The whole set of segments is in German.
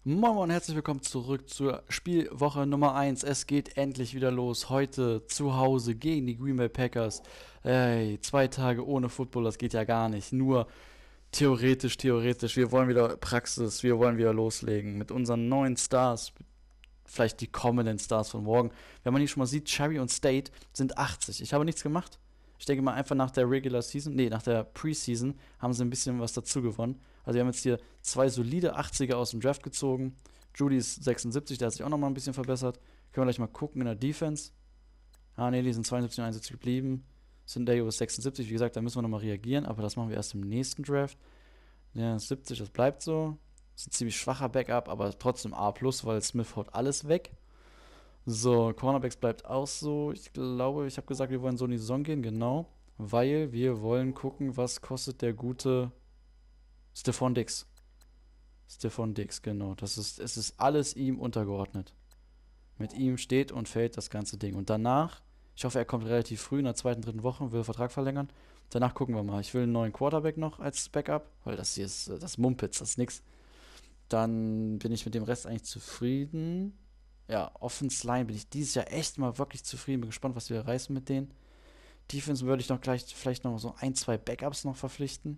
Moin Moin und herzlich willkommen zurück zur Spielwoche Nummer 1. Es geht endlich wieder los. Heute zu Hause gegen die Green Bay Packers. Ey, 2 Tage ohne Football, das geht ja gar nicht. Nur theoretisch. Wir wollen wieder Praxis, wir wollen wieder loslegen mit unseren neuen Stars. Vielleicht die kommenden Stars von morgen. Wenn man hier schon mal sieht, Cherry und State sind 80. Ich habe nichts gemacht. Ich denke mal einfach nach der nach der Preseason haben sie ein bisschen was dazu gewonnen. Also wir haben jetzt hier zwei solide 80er aus dem Draft gezogen. Judy ist 76, der hat sich auch nochmal ein bisschen verbessert. Können wir gleich mal gucken in der Defense. Die sind 72 und 71 geblieben. Cinderio ist 76, wie gesagt, da müssen wir nochmal reagieren, aber das machen wir erst im nächsten Draft. Ja, 70, das bleibt so. Das ist ein ziemlich schwacher Backup, aber trotzdem A+, weil Smith haut alles weg. So, Cornerbacks bleibt auch so. Ich glaube, ich habe gesagt, wir wollen so in die Saison gehen, genau. Weil wir wollen gucken, was kostet der gute Stephon Diggs. Stephon Diggs, genau. Es ist alles ihm untergeordnet. Mit ihm steht und fällt das ganze Ding. Und danach, ich hoffe, er kommt relativ früh in der zweiten, dritten Woche und will Vertrag verlängern. Danach gucken wir mal. Ich will einen neuen Quarterback noch als Backup, weil das hier ist das Mumpitz, das ist nix. Dann bin ich mit dem Rest eigentlich zufrieden. Ja, Offense Line bin ich dieses Jahr echt mal wirklich zufrieden. Bin gespannt, was wir reißen mit denen. Defense würde ich noch gleich vielleicht noch so ein, zwei Backups noch verpflichten.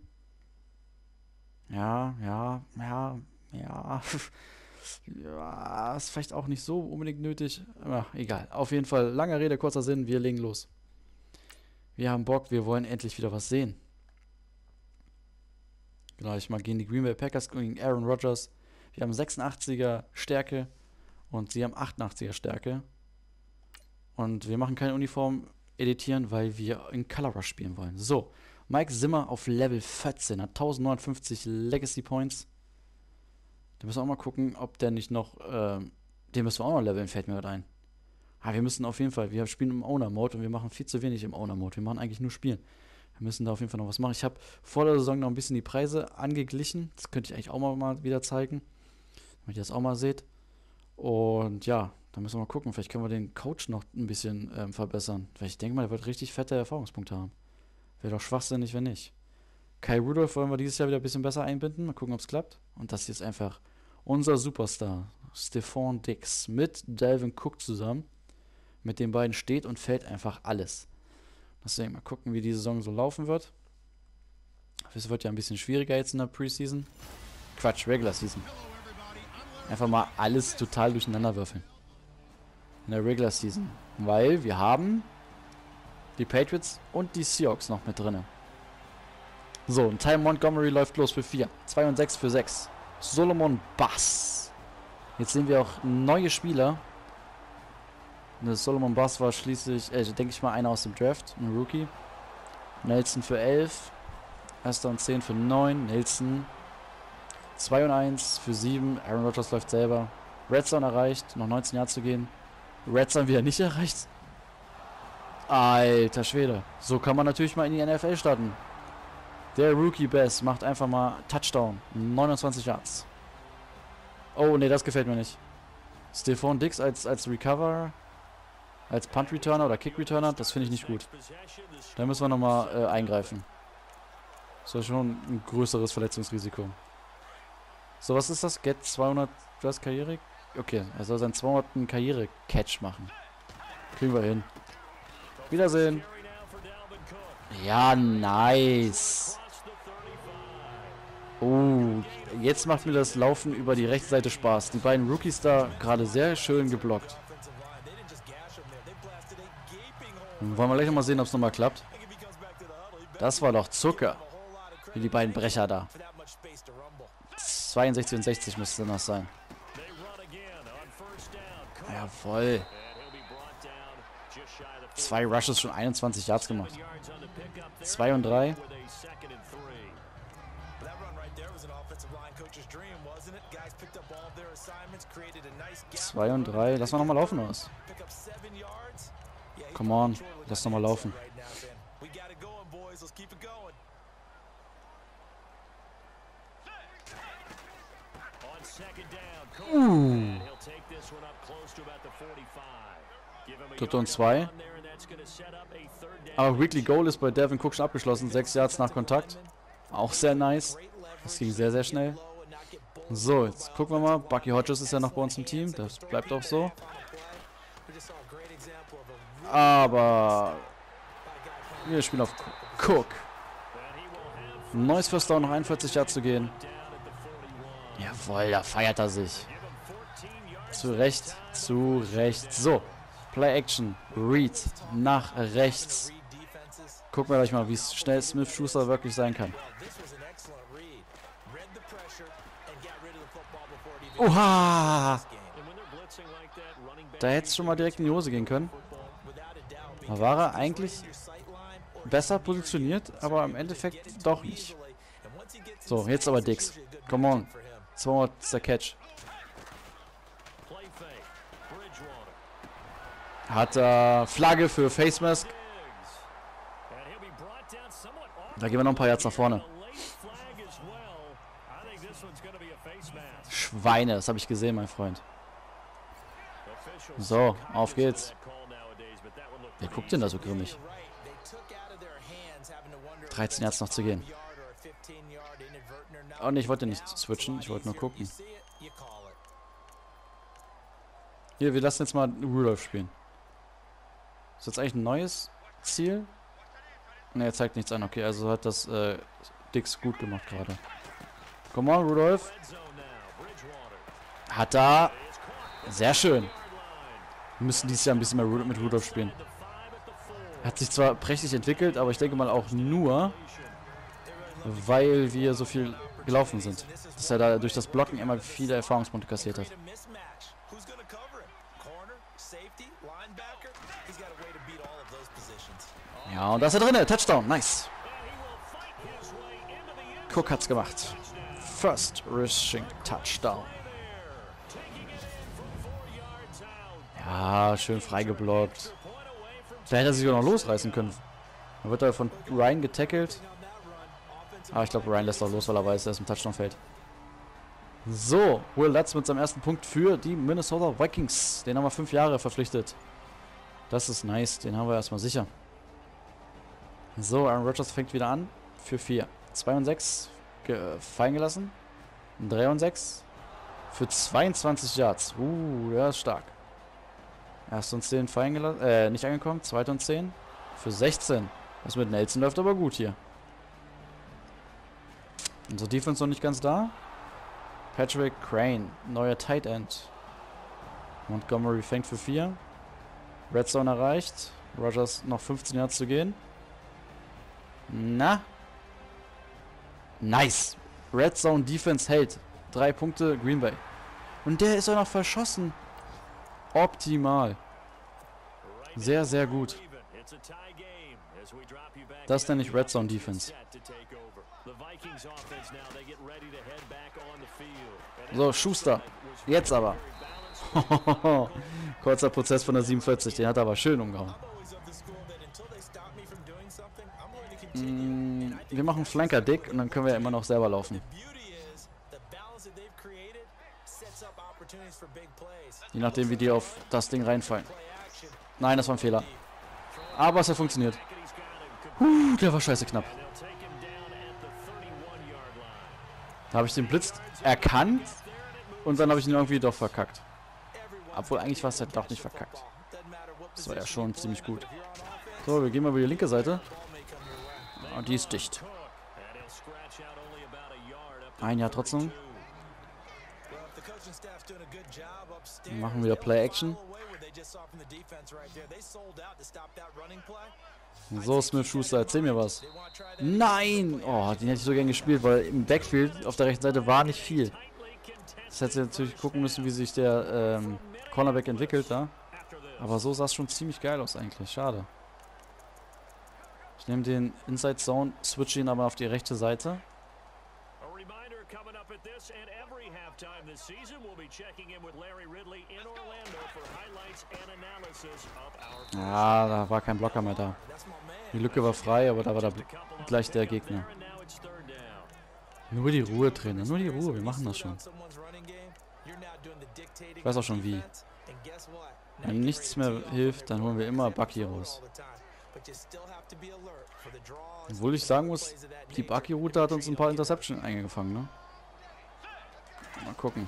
Ja. Ja, ist vielleicht auch nicht so unbedingt nötig. Ja, egal. Auf jeden Fall, lange Rede, kurzer Sinn, wir legen los. Wir haben Bock, wir wollen endlich wieder was sehen. Gleich mal gegen die Green Bay Packers, gegen Aaron Rodgers. Wir haben 86er Stärke und sie haben 88er Stärke. Und wir machen keine Uniform editieren, weil wir in Color Rush spielen wollen. So, Mike Zimmer auf Level 14 hat 1059 Legacy Points. Da müssen wir auch mal gucken, ob der nicht noch, den müssen wir auch noch leveln, fällt mir gerade ein. Wir müssen auf jeden Fall, wir spielen im Owner-Mode und wir machen viel zu wenig im Owner-Mode. Wir machen eigentlich nur Spielen. Wir müssen da auf jeden Fall noch was machen. Ich habe vor der Saison noch ein bisschen die Preise angeglichen. Das könnte ich eigentlich auch mal wieder zeigen, damit ihr das auch mal seht. Und ja, da müssen wir mal gucken. Vielleicht können wir den Coach noch ein bisschen verbessern. Weil ich denke mal, der wird richtig fette Erfahrungspunkte haben. Wäre doch schwachsinnig, wenn nicht. Kyle Rudolph wollen wir dieses Jahr wieder ein bisschen besser einbinden. Mal gucken, ob es klappt. Und das hier ist einfach unser Superstar, Stephon Diggs, mit Dalvin Cook zusammen. Mit den beiden steht und fällt einfach alles. Deswegen mal gucken, wie die Saison so laufen wird. Es wird ja ein bisschen schwieriger jetzt in der Preseason. Quatsch, Regular Season. Einfach mal alles total durcheinander würfeln. In der Regular Season. Weil wir haben die Patriots und die Seahawks noch mit drin. So, und Ty Montgomery läuft los für 4. 2 und 6 für 6. Solomon Bass. Jetzt sehen wir auch neue Spieler. Solomon Bass war schließlich, denke ich mal, einer aus dem Draft, ein Rookie. Nelson für 11. Erster und 10 für 9. Nelson 2 und 1 für 7. Aaron Rodgers läuft selber. Redzone erreicht, noch 19 Jahre zu gehen. Redzone wieder nicht erreicht. Alter Schwede. So kann man natürlich mal in die NFL starten. Der Rookie Bass macht einfach mal Touchdown. 29 Yards. Oh, nee, das gefällt mir nicht. Stephon Diggs als Recover, als Punt Returner oder Kick Returner, das finde ich nicht gut. Da müssen wir nochmal eingreifen. Das ist schon ein größeres Verletzungsrisiko. So, was ist das? Get 200 Dress Karriere? Okay, er soll seinen 200. Karriere-Catch machen. Kriegen wir hin. Wiedersehen. Ja, nice. Oh, jetzt macht mir das Laufen über die rechte Seite Spaß. Die beiden Rookies da gerade sehr schön geblockt. Dann wollen wir gleich nochmal sehen, ob es nochmal klappt. Das war doch Zucker. Wie die beiden Brecher da. 62 und 60 müsste das sein. Jawohl. 2 Rushes, schon 21 Yards gemacht. 2 und 3. 2 und 3. Lass mal nochmal laufen aus. Come on. Lass nochmal laufen. Dritte und 2. Aber Weekly Goal ist bei Devin Cook schon abgeschlossen. 6 Yards nach Kontakt. Auch sehr nice. Das ging sehr, sehr schnell. So, jetzt gucken wir mal. Bucky Hodges ist ja noch bei uns im Team. Das bleibt auch so. Aber wir spielen auf Cook. Neues First Down, noch 41 Yards zu gehen. Jawohl, da feiert er sich. Zu Recht, zu Recht. So, Play Action, Read, nach rechts. Gucken wir gleich mal, wie schnell Smith-Schuster wirklich sein kann. Oha! Da hätte es schon mal direkt in die Hose gehen können. Da war er eigentlich besser positioniert, aber im Endeffekt doch nicht. So, jetzt aber Dix. Come on. 200 ist der Catch. Hat Flagge für Face Mask. Da gehen wir noch ein paar Yards nach vorne. Schweine, das habe ich gesehen, mein Freund. So, auf geht's. Wer guckt denn da so grimmig? 13 Yards noch zu gehen. Oh ne, ich wollte nicht switchen, ich wollte nur gucken. Hier, wir lassen jetzt mal Rudolph spielen. Ist jetzt eigentlich ein neues Ziel? Ne, er zeigt nichts an. Okay, also hat das Dix gut gemacht gerade. Come on, Rudolph. Hat da. Sehr schön. Wir müssen dieses Jahr ein bisschen mehr mit Rudolph spielen. Hat sich zwar prächtig entwickelt, aber ich denke mal auch nur, weil wir so viel gelaufen sind. Dass er da durch das Blocken immer viele Erfahrungspunkte kassiert hat. Ja, und da ist er drin. Touchdown. Nice. Cook hat's gemacht. First Rushing Touchdown. Ja, schön freigeblockt. Da hätte er sich auch noch losreißen können. Dann wird er von Ryan getackelt. Aber ich glaube, Ryan lässt auch los, weil er weiß, er ist im Touchdown-Feld. So, Will Lutz mit seinem ersten Punkt für die Minnesota Vikings. Den haben wir 5 Jahre verpflichtet. Das ist nice, den haben wir erstmal sicher. So, Aaron Rodgers fängt wieder an für 4. 2 und 6 fallen gelassen. 3 und 6 für 22 Yards. Der ist stark. 1. und 10 fallen gelassen, nicht angekommen. 2. und 10 für 16. Das mit Nelson läuft aber gut hier. Unsere Defense noch nicht ganz da. Patrick Crane, neuer Tight End. Montgomery fängt für 4. Red Zone erreicht. Rodgers noch 15 Yards zu gehen. Na? Nice. Red Zone Defense hält. 3 Punkte Green Bay. Und der ist auch noch verschossen. Optimal. Sehr, sehr gut. Das nenne ich Red Zone Defense. So, Schuster. Jetzt aber. Kurzer Prozess von der 47. Den hat er aber schön umgehauen. Wir machen Flanker dick und dann können wir ja immer noch selber laufen. Je nachdem, wie die auf das Ding reinfallen. Nein, das war ein Fehler. Aber es hat funktioniert. Der war scheiße knapp. Da habe ich den Blitz erkannt und dann habe ich ihn irgendwie doch verkackt. Obwohl eigentlich war es ja doch nicht verkackt. Das war ja schon ziemlich gut. So, wir gehen mal über die linke Seite. Und die ist dicht. Ein Jahr trotzdem. Wir machen wieder Play Action. So, Smith-Schuster, erzähl mir was. Nein! Oh, den hätte ich so gern gespielt, weil im Backfield auf der rechten Seite war nicht viel. Das hätte natürlich gucken müssen, wie sich der Cornerback entwickelt da. Aber so sah es schon ziemlich geil aus eigentlich. Schade. Ich nehme den Inside Zone, switche ihn aber auf die rechte Seite. Ah, da war kein Blocker mehr da. Die Lücke war frei, aber da war gleich der Gegner. Nur die Ruhe, Trainer. Nur die Ruhe. Wir machen das schon. Ich weiß auch schon wie. Wenn nichts mehr hilft, dann holen wir immer Bucky raus. Obwohl ich sagen muss, die Bucky-Route hat uns ein paar Interceptions eingefangen, ne? Mal gucken.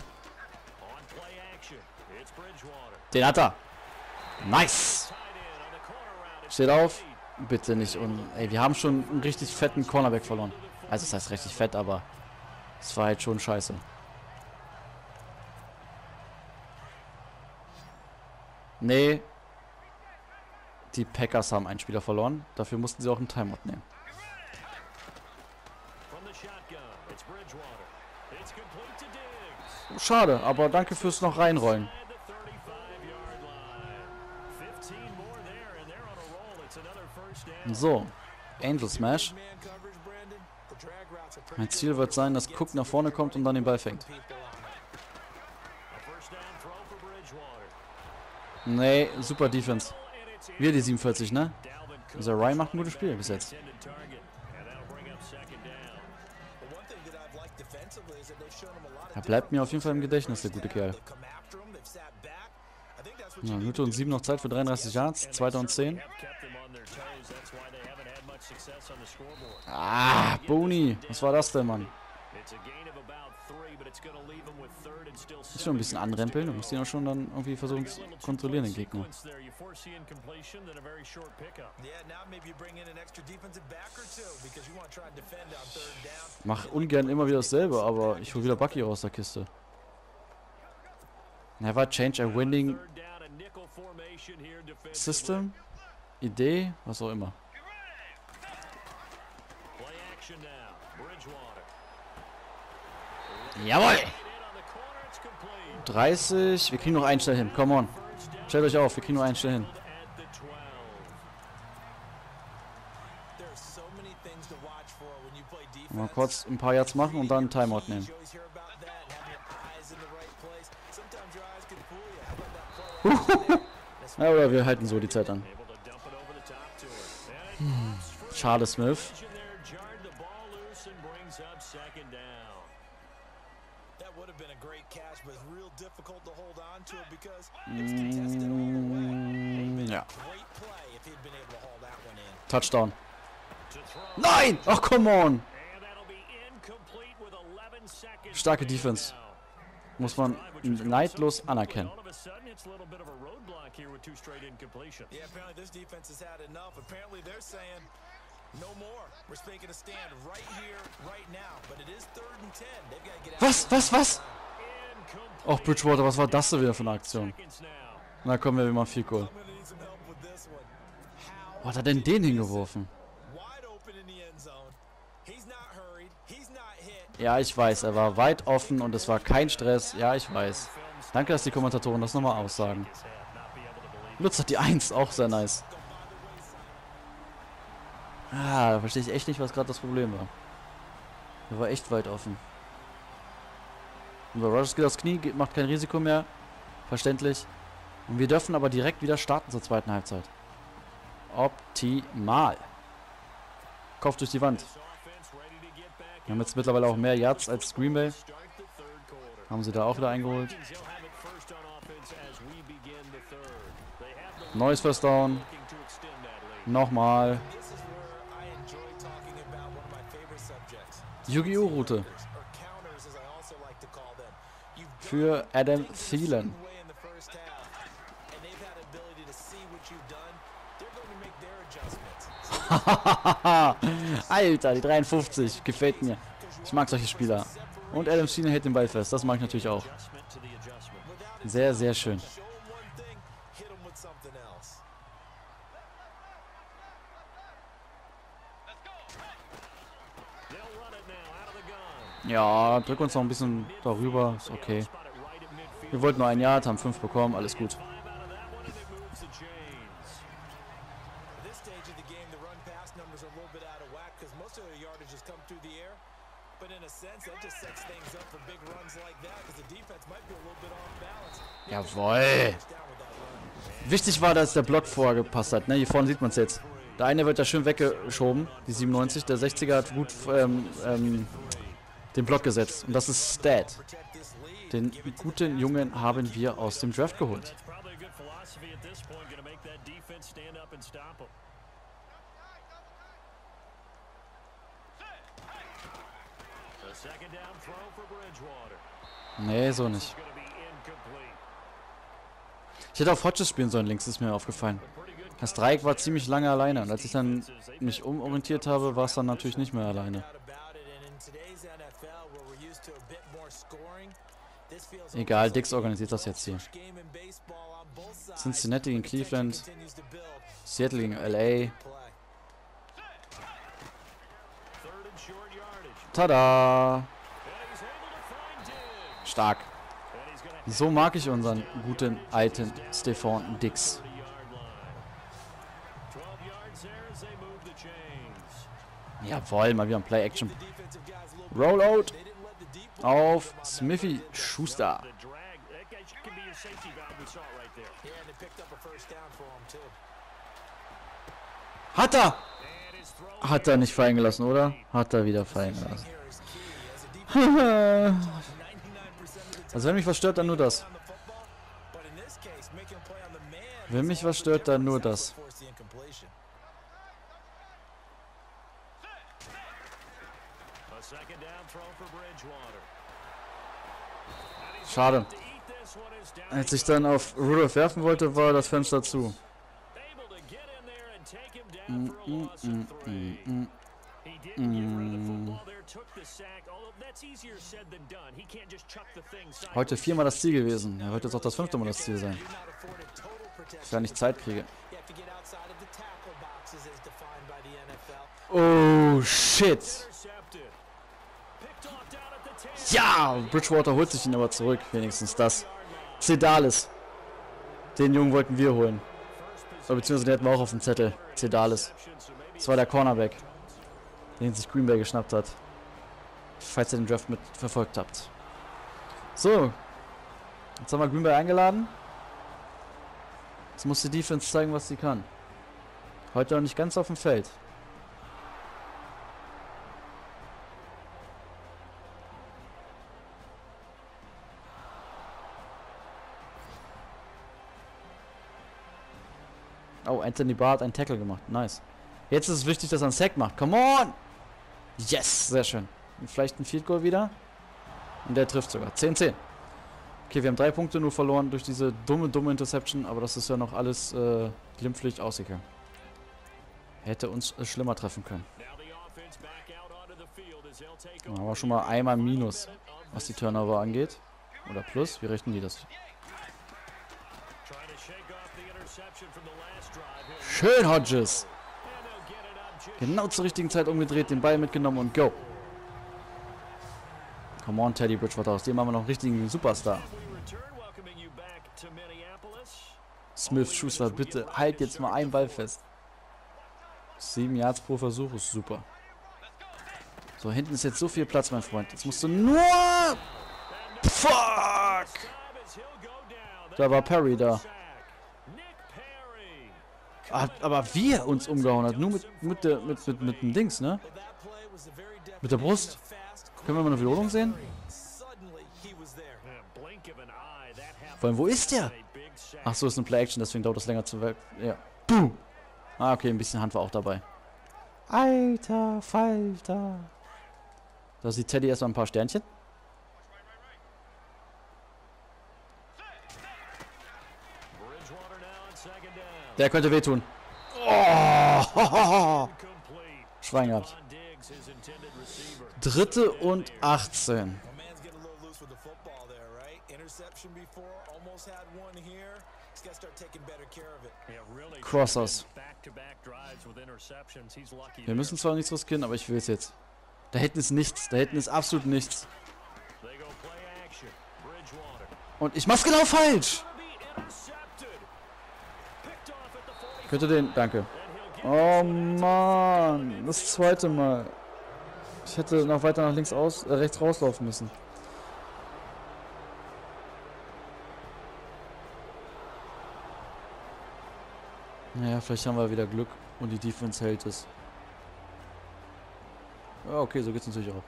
Den hat er. Nice. Steht auf. Bitte nicht. Und ey, wir haben schon einen richtig fetten Cornerback verloren. Also das heißt richtig fett, aber es war halt schon scheiße. Nee. Die Packers haben einen Spieler verloren. Dafür mussten sie auch einen Timeout nehmen. Schade, aber danke fürs noch reinrollen. So, Angel Smash. Mein Ziel wird sein, dass Cook nach vorne kommt und dann den Ball fängt. Nee, super Defense. Wir die 47, ne? Dieser Ryan macht ein gutes Spiel bis jetzt. Er bleibt mir auf jeden Fall im Gedächtnis, der gute Kerl. Ja, Minute und 7 noch Zeit für 33 Yards, 2. und 10. Ah, Booney. Was war das denn, Mann? Ist schon ein bisschen anrempeln. Du musst ihn auch schon dann irgendwie versuchen zu kontrollieren, den Gegner. Mach ungern immer wieder dasselbe, aber ich hole wieder Bucky aus der Kiste. Never change a winning system, Idee, was auch immer. Jawohl! 30, wir kriegen noch einen schnell hin, come on. Stellt euch auf, wir kriegen nur einen schnell hin. Mal kurz ein paar Yards machen und dann einen Timeout nehmen. Ja, oder wir halten so die Zeit an. Schade, Smith. Ja. Touchdown. Nein! Ach, come on! Starke Defense. Muss man neidlos anerkennen. Was? Och, Bridgewater, was war das denn wieder für eine Aktion? Na komm, wir machen viel Goal. Wo hat er denn den hingeworfen? Ja, ich weiß, er war weit offen und es war kein Stress. Ja, ich weiß. Danke, dass die Kommentatoren das nochmal aussagen. Lutz hat die 1, auch sehr nice. Ah, da verstehe ich echt nicht, was gerade das Problem war. Er war echt weit offen. Und bei Rodgers geht aufs Knie, macht kein Risiko mehr. Verständlich. Und wir dürfen aber direkt wieder starten zur zweiten Halbzeit. Optimal. Kopf durch die Wand. Wir haben jetzt mittlerweile auch mehr Yards als Green Bay. Haben sie da auch wieder eingeholt. Neues First Down. Nochmal. Yu-Gi-Oh! Route. Für Adam Thielen. Alter, die 53. Gefällt mir. Ich mag solche Spieler. Und Adam Thielen hält den Ball fest. Das mag ich natürlich auch. Sehr, sehr schön. Ja, drück uns noch ein bisschen darüber. Ist okay. Wir wollten nur ein Yard, haben 5 bekommen. Alles gut. Jawohl. Wichtig war, dass der Block vorgepasst hat. Ne? Hier vorne sieht man es jetzt. Der eine wird ja schön weggeschoben, die 97. Der 60er hat gut den Block gesetzt. Und das ist Stat. Den guten Jungen haben wir aus dem Draft geholt. Nee, so nicht. Ich hätte auf Hodges spielen sollen, links ist mir aufgefallen. Das Dreieck war ziemlich lange alleine und als ich dann mich umorientiert habe, war es dann natürlich nicht mehr alleine. Egal, Dix organisiert das jetzt hier. Cincinnati gegen Cleveland, Seattle gegen LA. Tada! Stark. So mag ich unseren guten alten Stefan Dix. Jawohl, mal wieder ein Play-Action. Rollout auf Smithy Schuster. Hat er! Hat er nicht fallen gelassen, oder? Hat er wieder fallen gelassen. Also wenn mich was stört, dann nur das. Wenn mich was stört, dann nur das. Schade. Als ich dann auf Rudolph werfen wollte, war das Fenster zu. Heute 4-mal das Ziel gewesen. Ja, heute ist auch das 5. Mal das Ziel sein. Wenn ich Zeit kriege. Oh, shit. Ja, Bridgewater holt sich ihn aber zurück. Wenigstens das. Cedalis. Den Jungen wollten wir holen. Oder beziehungsweise den hätten wir auch auf dem Zettel. Cedalis. Das war der Cornerback, den sich Green Bay geschnappt hat. Falls ihr den Draft mit verfolgt habt. So. Jetzt haben wir Green Bay eingeladen. Jetzt muss die Defense zeigen, was sie kann. Heute noch nicht ganz auf dem Feld. Oh, Anthony Barr hat einen Tackle gemacht. Nice. Jetzt ist es wichtig, dass er einen Sack macht. Come on! Yes! Sehr schön. Und vielleicht ein Field Goal wieder. Und der trifft sogar. 10-10. Okay, wir haben 3 Punkte nur verloren durch diese dumme Interception. Aber das ist ja noch alles glimpflich ausgegangen. Hätte uns schlimmer treffen können. Aber schon mal einmal Minus, was die Turnover angeht. Oder Plus. Wie rechnen die das? Schön, Hodges. Genau zur richtigen Zeit umgedreht, den Ball mitgenommen und go. Come on, Teddy Bridgewater. Aus dem haben wir noch einen richtigen Superstar. Smith Schuster, bitte halt jetzt mal einen Ball fest. 7 Yards pro Versuch ist super. So, hinten ist jetzt so viel Platz, mein Freund. Jetzt musst du nur... Fuck! Da war Perry da. Aber wie er uns umgehauen hat. Nur mit dem Dings, ne? Mit der Brust. Können wir mal eine Wiederholung sehen? Vor allem, wo ist der? Ach so, ist eine Play-Action, deswegen dauert das länger zu weg. Ja. Boom! Ah, okay, ein bisschen Hand war auch dabei. Alter Falter. Da sieht Teddy erstmal ein paar Sternchen. Der könnte wehtun. Oh! Schwein gehabt. 3. und 18. Crossers. Wir müssen zwar nichts riskieren, aber ich will es jetzt. Da hinten ist nichts. Da hinten ist absolut nichts. Und ich mach's genau falsch. Könnte den... Danke. Oh Mann. Das 2. Mal. Ich hätte noch weiter nach rechts rauslaufen müssen. Naja, vielleicht haben wir wieder Glück und die Defense hält es. Ja, okay, so geht's natürlich auch.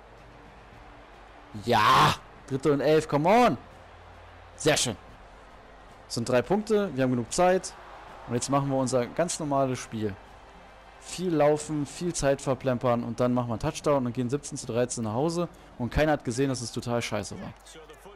Ja! 3. und 11, come on! Sehr schön. Das sind 3 Punkte, wir haben genug Zeit. Und jetzt machen wir unser ganz normales Spiel. Viel laufen, viel Zeit verplempern und dann machen wir einen Touchdown und gehen 17:13 nach Hause. Und keiner hat gesehen, dass es total scheiße war.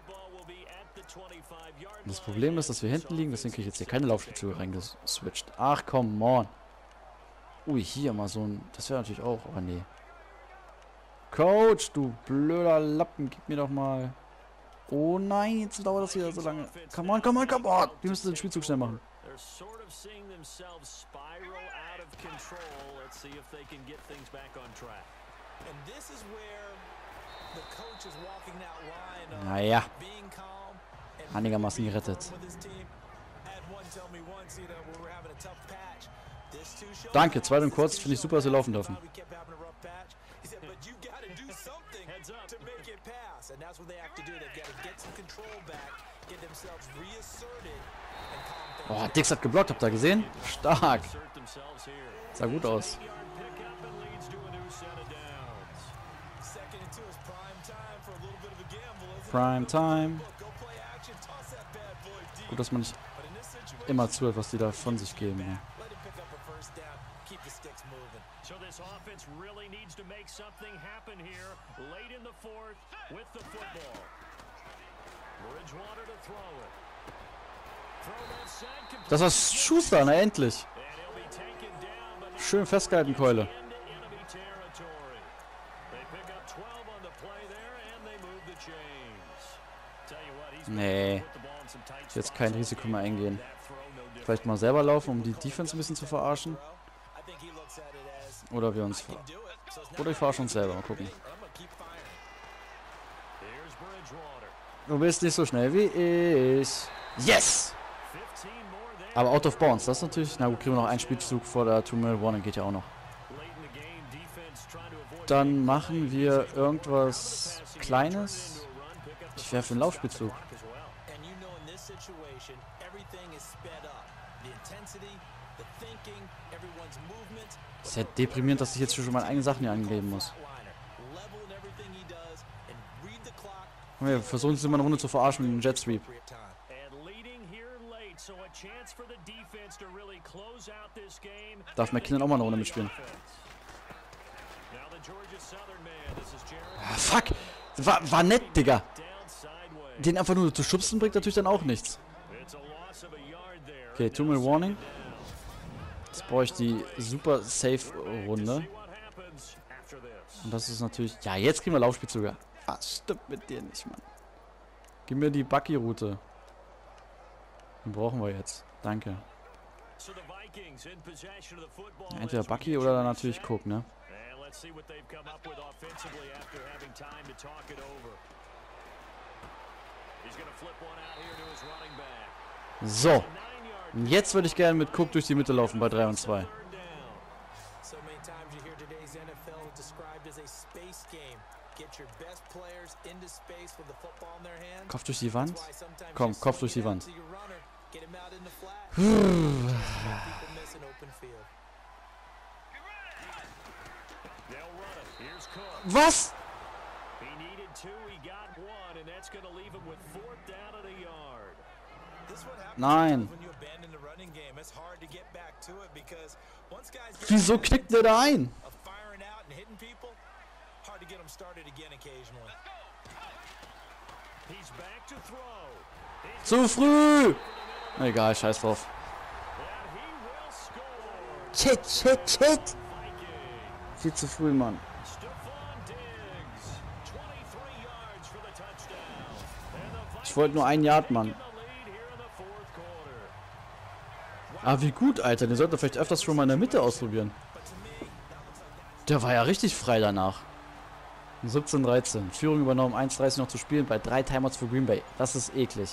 Und das Problem ist, dass wir hinten liegen, deswegen kriege ich jetzt hier keine Laufspielzüge reingeswitcht. Ach, come on. Ui, hier mal so ein... Das wäre natürlich auch, aber nee. Coach, du blöder Lappen, gib mir doch mal... Oh nein, jetzt dauert das wieder so lange. Come on, come on, come on. Wir müssen den Spielzug schnell machen. Naja. Einigermaßen gerettet. Danke, zweit und kurz. Finde ich super, dass wir laufen dürfen. Oh, Dix hat geblockt, habt ihr gesehen? Stark. Sah gut aus. Prime Time. Gut, dass man nicht immer zuhört, was die da von sich geben. Ja. So this offense really needs to make something happen here late in the fourth with the football. Bridgewater to throw it. Throw left side complete. Das war Schuster, na endlich. And he'll be taken down, but Schön festgehalten, Keule. into enemy territory. They pick up 12 on the play there and they move the chains. Tell you what, he's Nee. put the ball in some tight Jetzt spots. kein Risiko mehr eingehen. That throw no different. Vielleicht mal selber laufen, um die Defense ein bisschen zu verarschen. I think he looks at it as Oder wir uns do it. So it's Oder ich verarschen uns selber. Mal gucken. I'm gonna keep firing. Here's Bridgewater. Du bist nicht so schnell wie ich. Yes! 15 more there. Aber out of bounds. Das ist natürlich... Na gut, kriegen wir noch einen Spielzug vor der 2-Minute-Warning. Geht ja auch noch. Late in the game, defense trying to avoid Dann machen wir irgendwas Kleines. Ich werfe einen Laufspielzug. And you know, in this situation, everything is sped up. The intensity, the thinking, everyone's movement. Das ist ja deprimierend, dass ich jetzt schon meine eigenen Sachen hier angeben muss. Level in everything he does and read the clock. Wir versuchen es immer eine Runde zu verarschen mit dem Jet Sweep. Appropriate time. And leading here late, so a chance for the defense to really close out this game. Darf McKinnon auch mal eine Runde mitspielen. Now the Georgia Southern man, this is Jared Ah, fuck! War nett, Digga. down sideways. Den einfach nur zu schubsen bringt natürlich dann auch nichts. It's a loss of a yard there. Okay, 2-Minute-Warning. Jetzt brauche ich die super Safe-Runde. See what happens after this. Und das ist natürlich... Ja, jetzt kriegen wir Laufspielzüge. Was stimmt mit dir nicht, Mann? Gib mir die Bucky-Route. Den brauchen wir jetzt. Danke. So the Vikings in possession of the football. Entweder as we Bucky get oder you dann natürlich reset. Cook, ne? And let's see what they've come up with offensively after having time to talk it over. He's going to flip one out here to his running back. So. 9-yard Und jetzt würde ich gerne mit Cook durch die Mitte laufen bei 3 und 2. third down. So many times you hear today's NFL described as a space game. Get your best players into space with the football in their hands. Kopf durch die Wand. That's why sometimes Komm, you Kopf durch swing die it out Wand. to your runner, get him out in the flat. People miss an open field. They'll run it. Here's Cook. Was? He needed two, he got one, and that's going to leave him with fourth down at a yard. This is what happens Nein. when you abandon the running game. It's hard to get back to it because once guys get Wieso knickt der da ein? of firing out and hitting people, hard to get them started again occasionally. He's back to throw. Zu früh! Egal, scheiß drauf. And he will score. Shit, shit, shit! Vikings. Viel zu früh, Mann. Stephon Diggs, 23 yards for the touchdown. And the Ich wollte nur 1 Yard, Mann. Vikings in the lead here in the fourth quarter. Ah, wie gut, Alter. Den sollten wir vielleicht öfters schon mal in der Mitte ausprobieren. Der war ja richtig frei danach. 17-13. Führung übernommen, 1:30 noch zu spielen bei 3 Timeouts für Green Bay. Das ist eklig.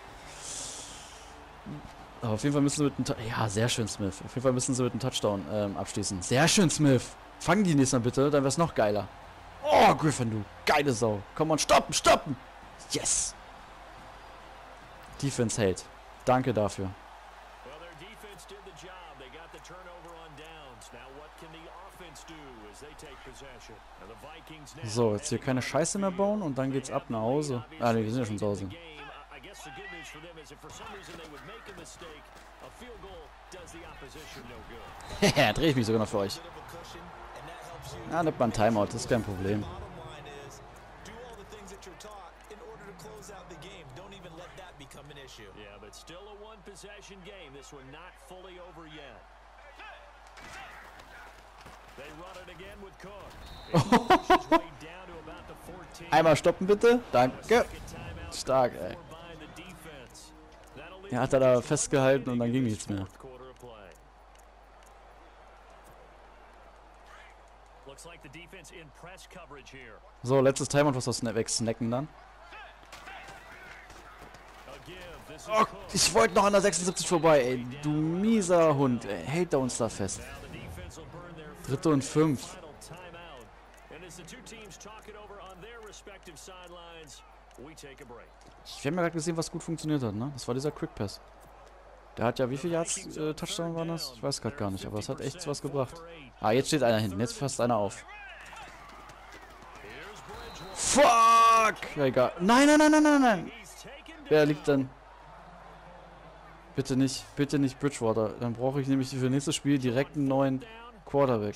Aber auf jeden Fall müssen sie mit einem... Ja, sehr schön, Smith. Auf jeden Fall müssen sie mit einem Touchdown abschließen. Sehr schön, Smith. Fangen die nächstes Mal bitte, dann wär's noch geiler. Oh, Griffin, du geile Sau. Komm on, stoppen, stoppen. Yes. Defense hält. Danke dafür. Well, their defense did the job. They got the turnover on downs. Now what can the offense do as they take possession? And the Vikings now So, jetzt hier keine Scheiße mehr bauen und dann geht's ab nach Hause. Ah, ne, wir sind ja schon zu Hause. I guess the good news for them is if for some reason they would make a mistake, a field goal does the opposition no good. Haha, drehe ich mich sogar noch für euch. Bit of a cushion, and that helps you. Ja, nimmt man Timeout, das ist kein Problem. Bottom line is, do all the things that you're taught in order to close out the game. Don't even let that issue. Yeah, but still a one-possession game. This one not fully over yet. They run it again with Cook. Einmal stoppen bitte. Danke. Stark, ey. Er hat da festgehalten und dann ging nichts mehr. So, letztes Timeout, was wir wegsnacken dann. Oh, ich wollte noch an der 76 vorbei, ey. Du mieser Hund, ey. Hält er uns da fest. 3. und 5. Wir haben ja gerade gesehen, was gut funktioniert hat, ne? Das war dieser Quick Pass. Der hat ja, wie viele Yards Touchdown waren das? Ich weiß gerade gar nicht, aber es hat echt was gebracht. Ah, jetzt steht einer hinten. Jetzt fasst einer auf. Fuck! Ja, egal. Nein, nein, nein, nein, nein, nein. Wer liegt denn? Bitte nicht Bridgewater. Dann brauche ich nämlich für nächstes Spiel direkt einen neuen Quarterback.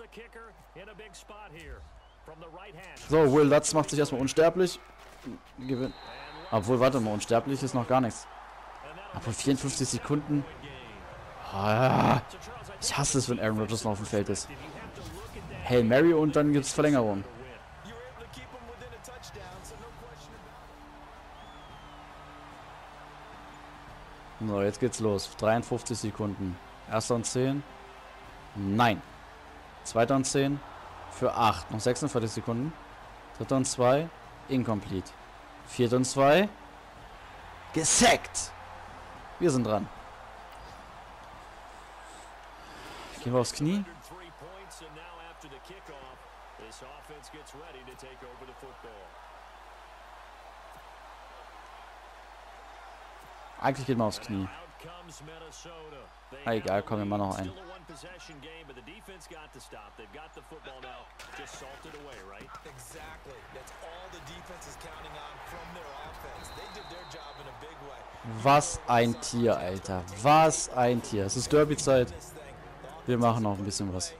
So, Will Lutz macht sich erstmal unsterblich. Gewinnt. Obwohl, warte mal, unsterblich ist noch gar nichts. Aber 54 Sekunden. Ah, ich hasse es, wenn Aaron Rodgers noch auf dem Feld ist. Hail Mary und dann gibt es Verlängerung. So, jetzt geht's los. 53 Sekunden. 1. und 10. Nein. 2. und 10. Für 8. Noch 46 Sekunden. 3. und 2. Incomplete. 4. und 2. Gesackt. Wir sind dran. Gehen wir aufs Knie. Eigentlich geht man aufs Knie. Ah, egal, komm, wir machen noch ein. Was ein Tier, Alter. Was ein Tier. Es ist Derby-Zeit. Wir machen noch ein bisschen was.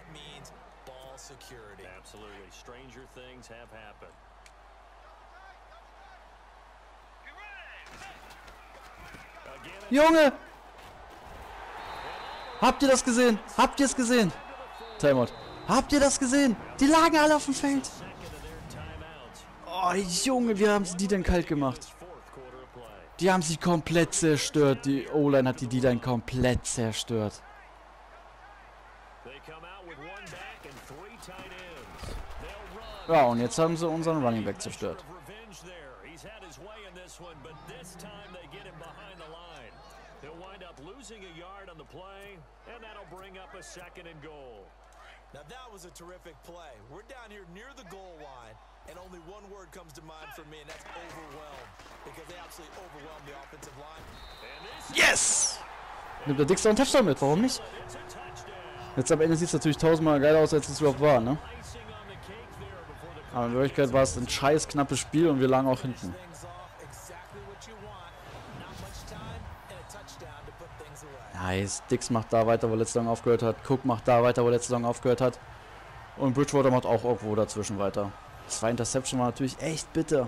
Junge! Habt ihr das gesehen? Habt ihr es gesehen? Timeout. Habt ihr das gesehen? Die lagen alle auf dem Feld. Oh, Junge, wie haben sie die denn kalt gemacht? Die haben sie komplett zerstört. Die O-Line hat die dann komplett zerstört. Ja, und jetzt haben sie unseren Running Back zerstört. Now that was a terrific play. We're down here near the goal line, and only one word comes to mind for me, and that's overwhelmed. Because they absolutely overwhelmed the offensive line. Yes! Nimmt der Dickster einen Touchdown mit, warum nicht? Jetzt am Ende sieht es natürlich tausendmal geiler aus, als es überhaupt war, ne? Aber in Wirklichkeit war es ein scheiß knappes Spiel und wir lagen auch hinten. Nice. Dix macht da weiter, wo letzte Saison aufgehört hat. Cook macht da weiter, wo letzte Saison aufgehört hat. Und Bridgewater macht auch irgendwo dazwischen weiter. 2 Interception war natürlich echt bitter.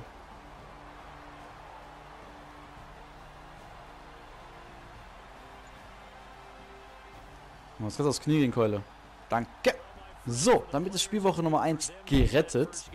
Was kannst du aufs Knie gehen, Keule? Danke. So, damit ist Spielwoche Nummer 1 gerettet.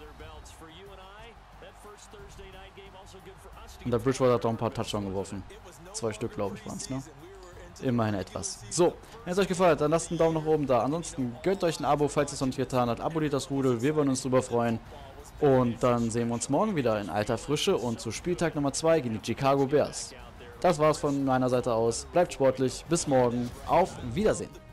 Und der Bridgewater hat auch ein paar Touchdowns geworfen. 2 Stück, glaube ich, waren es, ne? Immerhin etwas. So, wenn es euch gefallen hat, dann lasst einen Daumen nach oben da. Ansonsten gönnt euch ein Abo, falls ihr es noch nicht getan habt. Abonniert das Rudel, wir würden uns drüber freuen. Und dann sehen wir uns morgen wieder in alter Frische und zu Spieltag Nummer 2 gegen die Chicago Bears. Das war's von meiner Seite aus. Bleibt sportlich, bis morgen. Auf Wiedersehen.